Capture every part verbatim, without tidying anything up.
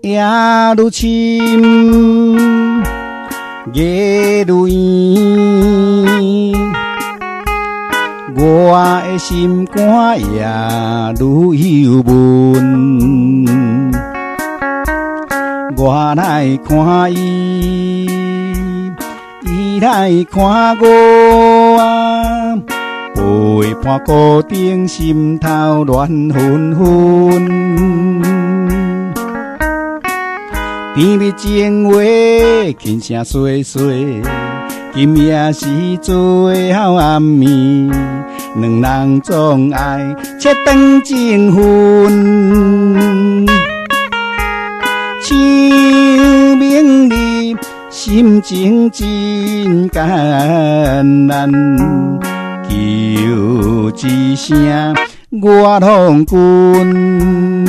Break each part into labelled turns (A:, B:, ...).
A: 夜愈深，夜愈圆，我的心肝也愈忧闷。我来看伊，伊来看我啊，陪伴孤顶，心头乱纷纷。甜蜜情话，轻声细细，今夜是最后暗暝，两人总爱切断情分。像明日，心情真艰难，求一声我拢君。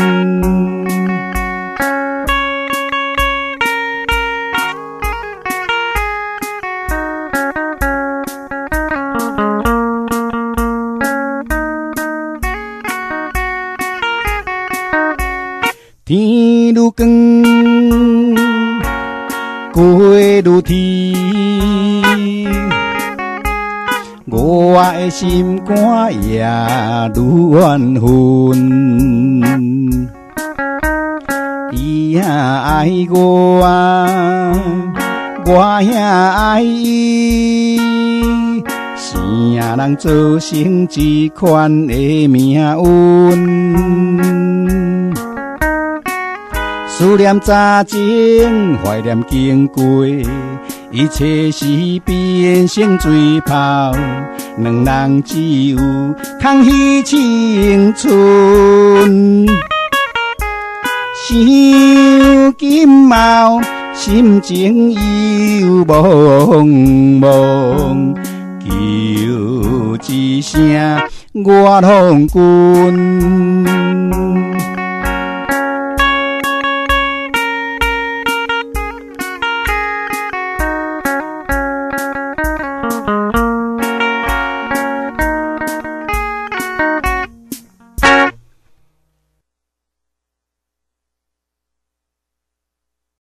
A: 天愈光，月愈甜，我的心肝也愈怨恨。伊也爱我啊，我也爱伊，生人造成这款的命运。思念早前，怀念经过，一切是变成水泡，两人只有空虚青春。想今后，心情又茫茫，求一声我拢君。